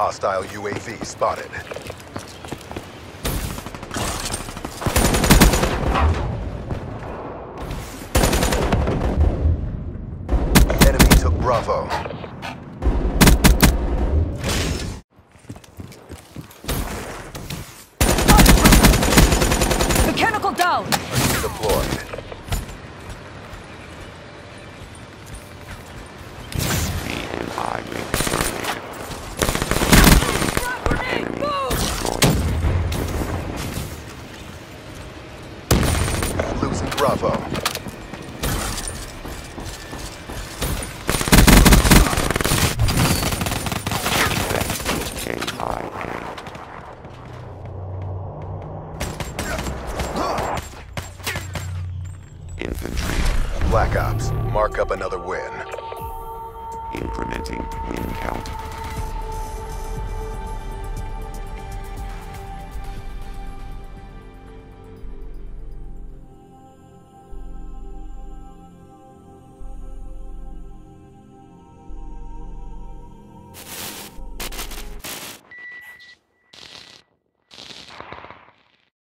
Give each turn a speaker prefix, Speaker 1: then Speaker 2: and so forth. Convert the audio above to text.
Speaker 1: Hostile UAV spotted. Enemy took Bravo.
Speaker 2: Mechanical down!
Speaker 1: Deployed.
Speaker 3: Speed and highway terminated. Enemy destroyed.
Speaker 1: Losing Bravo.
Speaker 3: KIA. Infantry.
Speaker 1: Black Ops. Mark up another win.
Speaker 3: Incrementing win count.